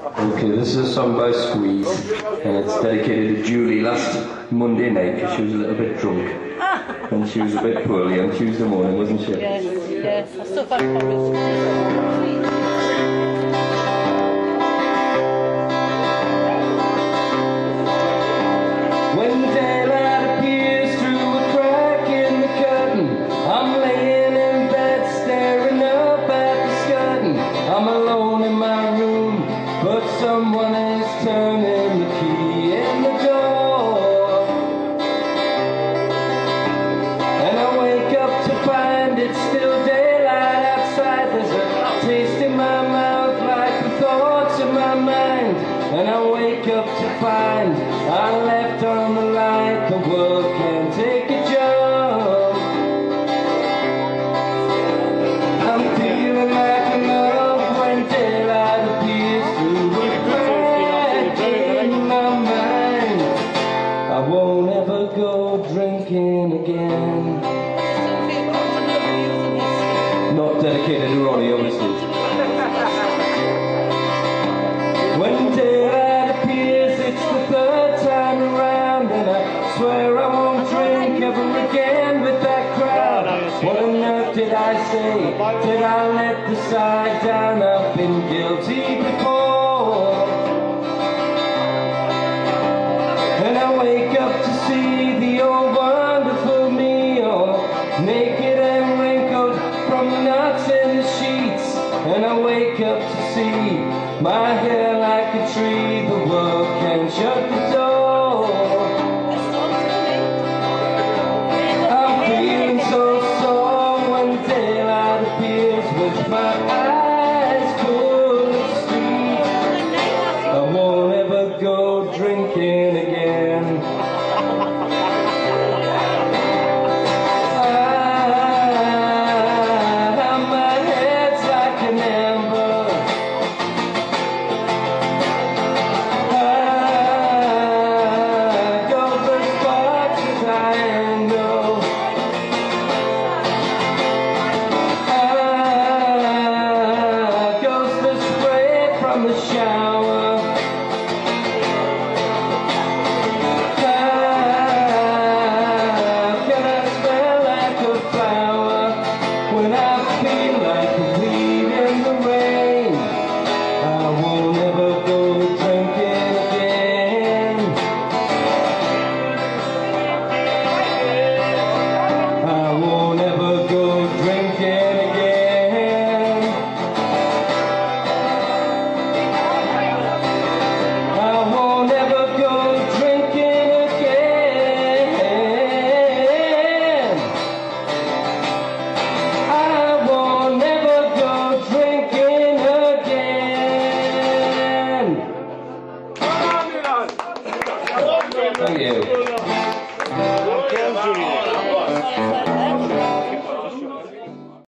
Okay, this is a song by Squeeze, and it's dedicated to Julie last Monday night because she was a little bit drunk. And she was a bit poorly on Tuesday morning, wasn't she? Yes, yes. I still find problems. When daylight appears through a crack in the curtain, I'm laying in bed staring up at the skirting. I'm alone in my room, but someone is turning the key in the door. And I wake up to find it's still daylight outside. There's a taste in my mouth like the thoughts in my mind. And I wake up to find I left on the light. The world can take a jump. I'm feeling like a love when daylight appears through the crack in my mind. I won't ever go drinking again. Not dedicated to Ronnie, obviously. When daylight appears, it's the third time around, and I swear I won't drink ever again with that crowd. What on earth did I say? Did I let the side down? I've been guilty before. And I wake up to see the old wonderful me, all naked and wrinkled from the knots in the sheets. And I wake up to see my hair like a tree. The world can shut the door. I'm feeling so sore when daylight appears with my eyes full of sleep. I won't ever go drinking again. My head's like an ember. The shower. Can I smell like a flower when I feel like a leaf in the rain? I won't ever go drinking again. I won't ever go drinking again. I won't ever go drinking again. I won't ever go drinking again. Thank you.